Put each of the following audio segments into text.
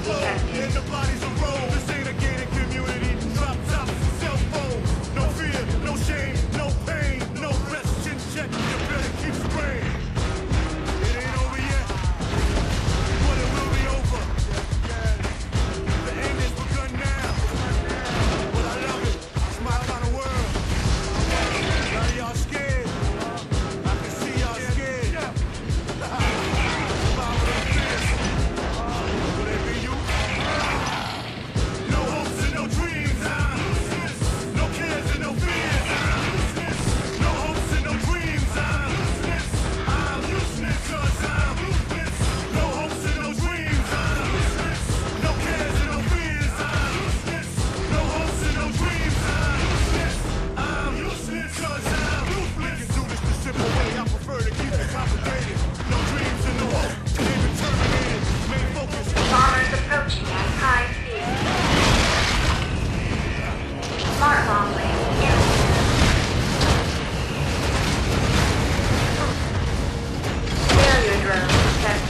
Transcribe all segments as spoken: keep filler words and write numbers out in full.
detected. And the bodies of roll. This ain't a gated community. Drop tops and cell phones. No fear, no shame, no pain, no rest. Chin check. You better keep spraying. It ain't over yet, but it will be over. The end has begun now. But I love it. Smile on the world. A lot of y'all scared. I can see y'all scared. Smile with a fist. Will it be you? No hopes and no dreams. I'm no cares and no fears. I'm no hopes and no dreams. I'm I'm useless 'cause I'm no hopes and no dreams. I'm no cares and no fears. I'm no hopes and no dreams. I'm I'm useless 'cause I'm ruthless. You can do this the simple way. I prefer to keep it complicated. No dreams and no hope. They've been terminated. Main focus. Bombers approaching at high speed. Smart bomb lane imminent. Failure drone detected.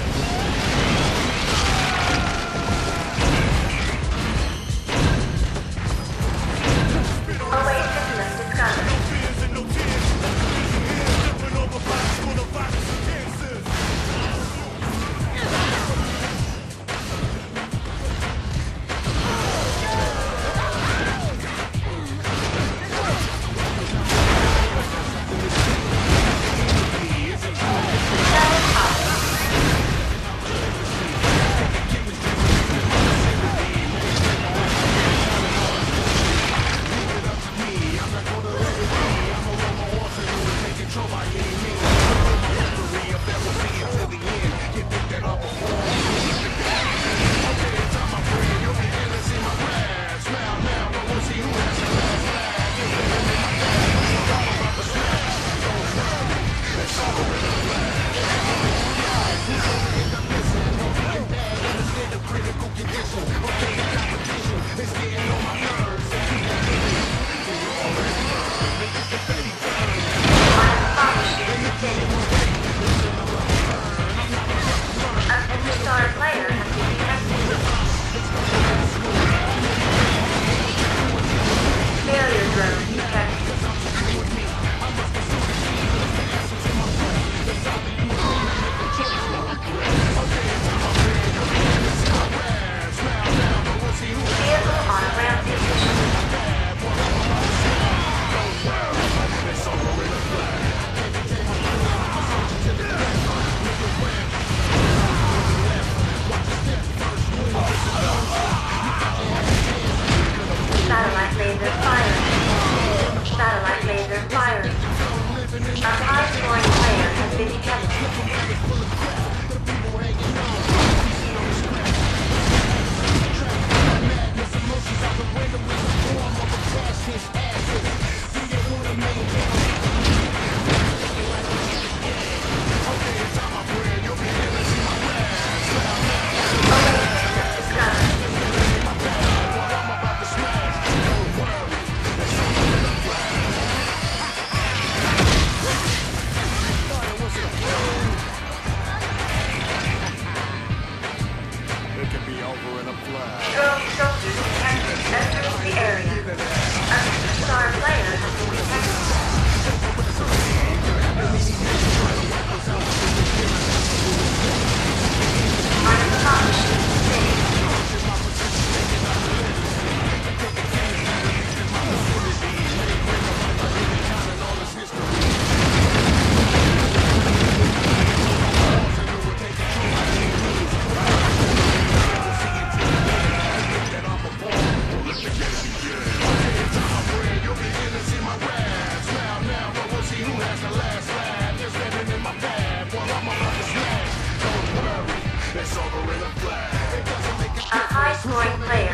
Await system discovered. No fears and no tears. Vision here, jumping over bodies full of violence and cancers. Star player has been detected. Failure drone detected. Vehicle on a rampage. Satellite laser firing. Satellite laser firing. A high-scoring player has been detected. It can be over in a flash. Drone soldiers detected entering the area. A star player has been detected. Unacknowledged. A high-scoring player